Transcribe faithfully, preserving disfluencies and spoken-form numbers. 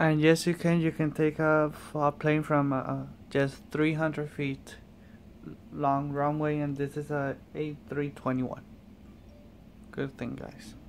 And yes, you can. You can take a, a plane from uh, just three hundred feet long runway, and this is a A three twenty-one. Good thing, guys.